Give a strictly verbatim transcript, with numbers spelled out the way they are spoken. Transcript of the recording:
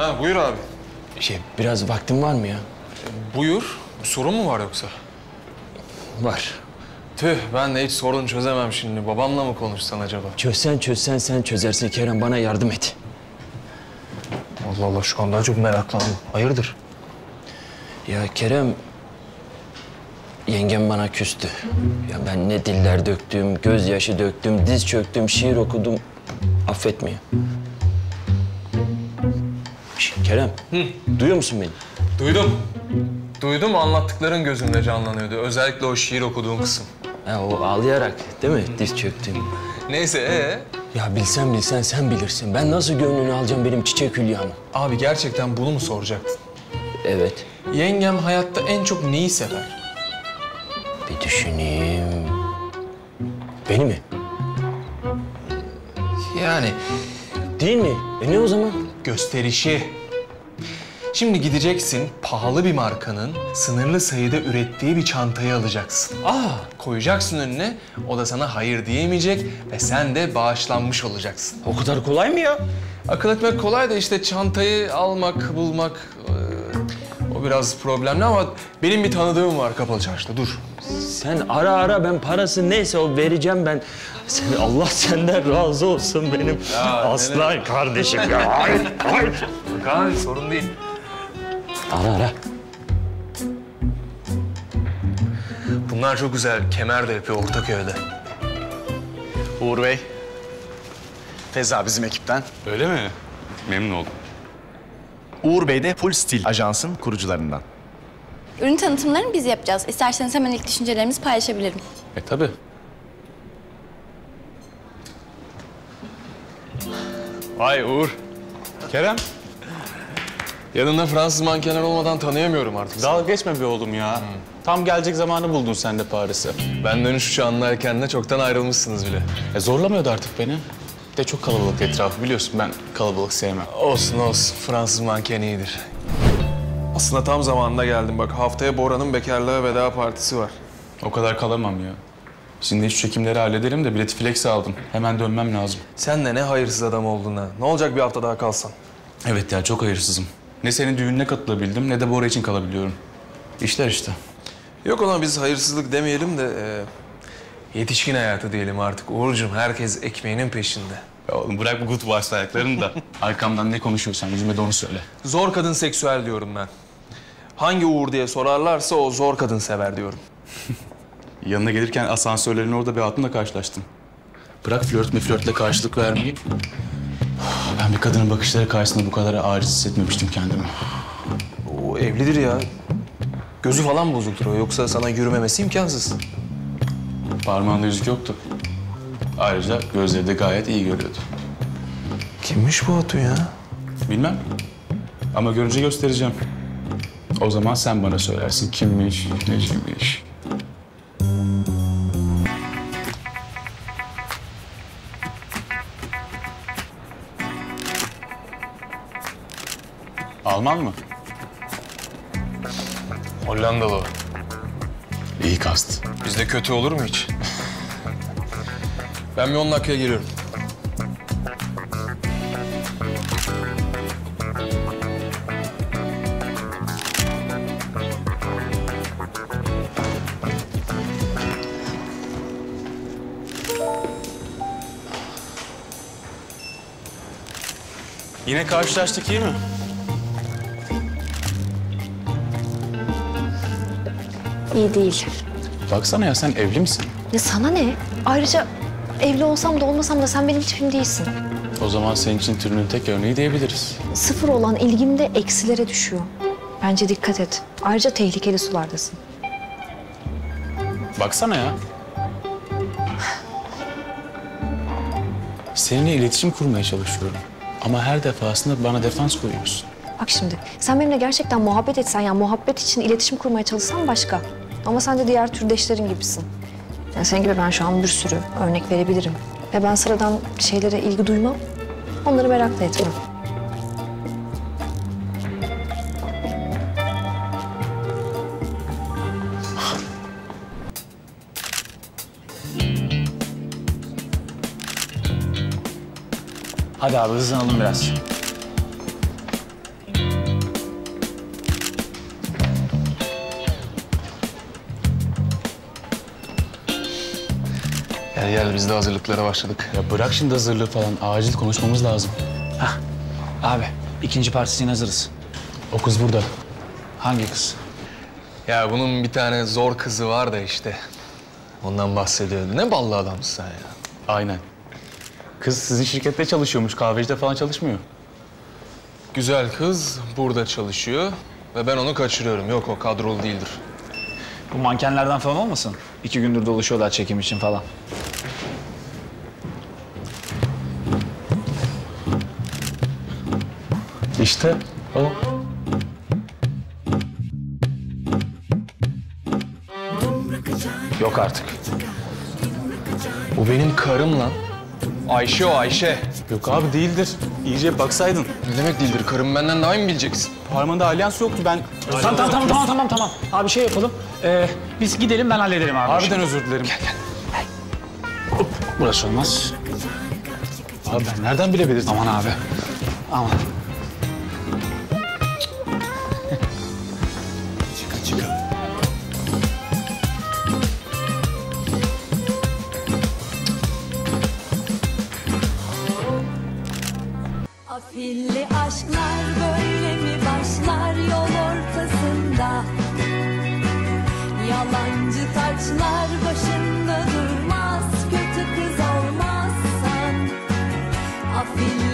Ha buyur abi. Şey, biraz vaktin var mı ya? E, buyur. Bir sorun mu var yoksa? Var. Tüh, ben de hiç sorun çözemem şimdi. Babamla mı konuşsan acaba? Çözsen çözsen sen çözersin Kerem. Bana yardım et. Allah Allah, şu anda çok meraklandım. Hayırdır? Ya Kerem... Yengem bana küstü. Ya ben ne diller döktüm, gözyaşı döktüm, diz çöktüm, şiir okudum. Affetmiyor. Şş, Kerem, Hı. duyuyor musun beni? Duydum. Duydum, anlattıkların gözümde canlanıyordu. Özellikle o şiir okuduğun kısım. Ha, o ağlayarak değil mi diz çöktüm? Neyse, ee? Ya bilsen bilsen sen bilirsin. Ben nasıl gönlünü alacağım benim çiçek hülyamı? Abi gerçekten bunu mu soracaktın? Evet. Yengem hayatta en çok neyi sever? Bir düşüneyim. Beni mi? Yani... Değil mi? E ne o zaman? Gösterişi. Şimdi gideceksin, pahalı bir markanın sınırlı sayıda ürettiği bir çantayı alacaksın. Aa! Koyacaksın önüne, o da sana hayır diyemeyecek ve sen de bağışlanmış olacaksın. O kadar kolay mı ya? Akıl etmek kolay da işte çantayı almak, bulmak... E, o biraz problemli ama benim bir tanıdığım var Kapalı Çarşı'da, dur. Sen ara ara, ben parası neyse o vereceğim ben. Sen, Allah senden razı olsun benim ya, aslan ne? Kardeşim ya. Hayır, hayır. Kaan, sorun değil. Ara ara. Bunlar çok güzel. Kemer de yapıyor Ortaköy'de. Uğur Bey. Feza bizim ekipten. Öyle mi? Memnun oldum. Uğur Bey de Full Stil Ajans'ın kurucularından. Ürün tanıtımlarını biz yapacağız. İsterseniz hemen ilk düşüncelerimizi paylaşabilirim. E tabii. Vay Uğur. Kerem, Yanında Fransız mankenler olmadan tanıyamıyorum artık. dalga geçme be oğlum ya. Hmm. Tam gelecek zamanı buldun sen de Paris'e. Ben dönüş uçağındayken de çoktan ayrılmışsınız bile. E zorlamıyordu artık beni. Bir de çok kalabalık etrafı, biliyorsun ben kalabalık sevmem. Olsun olsun. Fransız manken iyidir. Aslında tam zamanında geldim. Bak haftaya Bora'nın bekarlığa veda partisi var. O kadar kalamam ya. Şimdi şu çekimleri halledelim de bileti flex aldım. Hemen dönmem lazım. Sen de ne hayırsız adam oldun ha. Ne olacak bir hafta daha kalsan? Evet ya, çok hayırsızım. Ne senin düğününe katılabildim ne de Bora için kalabiliyorum. İşler işte. Yok ona biz hayırsızlık demeyelim de... E, yetişkin hayatı diyelim artık. Uğurcuğum, herkes ekmeğinin peşinde. Ya oğlum bırak bu good vibes ayaklarını da. Arkamdan ne konuşuyorsan yüzüme de onu söyle. Zor kadın seksüel diyorum ben. Hangi Uğur diye sorarlarsa o zor kadın sever diyorum. Yanına gelirken asansörlerin orada bir hatunla karşılaştım. Bırak flört mü flörtle karşılık vermeyi. Ben bir kadının bakışları karşısında bu kadar aciz hissetmemiştim kendimi. O evlidir ya. Gözü falan bozuktur o. Yoksa sana yürümemesi imkansız. Parmağında yüzük yoktu. Ayrıca gözleri de gayet iyi görüyordu. Kimmiş bu hatun ya? Bilmem. Ama görünce göstereceğim. O zaman sen bana söylersin kimmiş, neciymiş. Alman mı? Hollandalı o. İyi kast. Bizde kötü olur mu hiç? Ben bir on dakikaya geliyorum. Yine karşılaştık, iyi mi? İyi değil. Baksana ya, sen evli misin? Ya sana ne? Ayrıca evli olsam da olmasam da sen benim tipim değilsin. O zaman senin için türünün tek örneği diyebiliriz. Sıfır olan ilgim de eksilere düşüyor. Bence dikkat et. Ayrıca tehlikeli sulardasın. Baksana ya. Seninle iletişim kurmaya çalışıyorum. Ama her defasında bana defans koyuyorsun. Bak şimdi, sen benimle gerçekten muhabbet etsen, yani muhabbet için iletişim kurmaya çalışsan başka. Ama sen de diğer türdeşlerin gibisin. Yani senin gibi ben şu an bir sürü örnek verebilirim. Ve ben sıradan şeylere ilgi duymam, onları merak da etmem. Hadi abi hızlanalım biraz. Gel gel biz de hazırlıklara başladık. Ya bırak şimdi hazırlığı falan. Acil konuşmamız lazım. Abi ikinci partisine hazırız. O kız burada. Hangi kız? Ya bunun bir tane zor kızı var da işte. Ondan bahsediyordu. Ne ballı adamsın sen ya. Aynen. Kız sizin şirkette çalışıyormuş. Kahvecide falan çalışmıyor. Güzel kız burada çalışıyor ve ben onu kaçırıyorum. Yok o kadrolu değildir. Bu mankenlerden falan olmasın? İki gündür dolaşıyorlar çekim için falan. İşte o. Yok artık. O benim karım lan. Ayşe o Ayşe. Yok abi değildir. İyice baksaydın. Ne demek değildir? Karım benden daha iyi mi bileceksin? Parmağında alyans yoktu ben. Tamam tamam tamam tamam tamam tamam. Abi şey yapalım. Ee, biz gidelim ben hallederim abi. Harbiden özür dilerim. Gel gel. Burası olmaz. Abi ben nereden bilebilirdim? Aman abi. Aman. Afilli aşklar böyle mi başlar yol ortasında? Yalancı taçlar başında durmaz, kötü kız olmazsan. Afilli